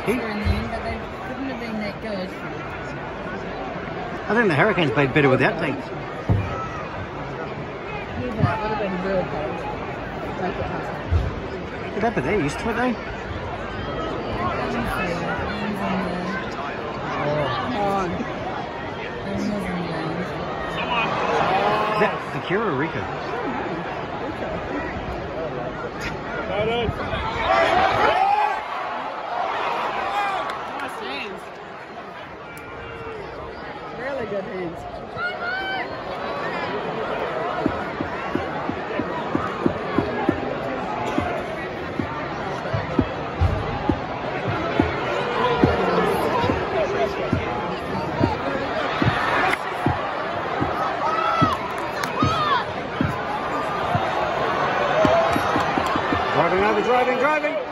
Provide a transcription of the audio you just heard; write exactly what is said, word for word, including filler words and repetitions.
He, in the end, but they couldn't have been that good. I think the Hurricanes played better without Tank. Yeah, but it would have been real close. Make it hard. But that, but they're used to it though. Come on. Is that Akira or Rico? Nice hands. Really good hands. Driving over, driving, driving.